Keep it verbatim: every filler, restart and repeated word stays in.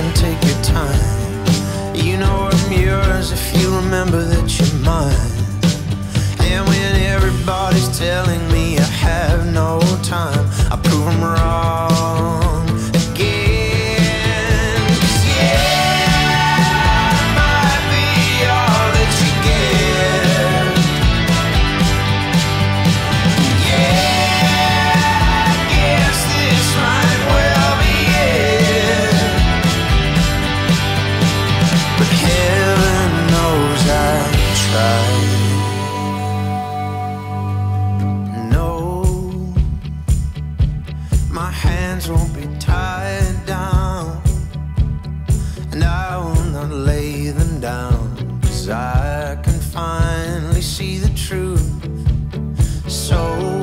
and take your time. You know I'm yours if you remember that you're mine. And when everybody's telling me I have no time, I prove them wrong again. 'Cause yeah, I might be all that you get. Yeah, I guess this might well be it. But heaven knows I tried. My hands won't be tied down, and I will not lay them down, 'cause I can finally see the truth. So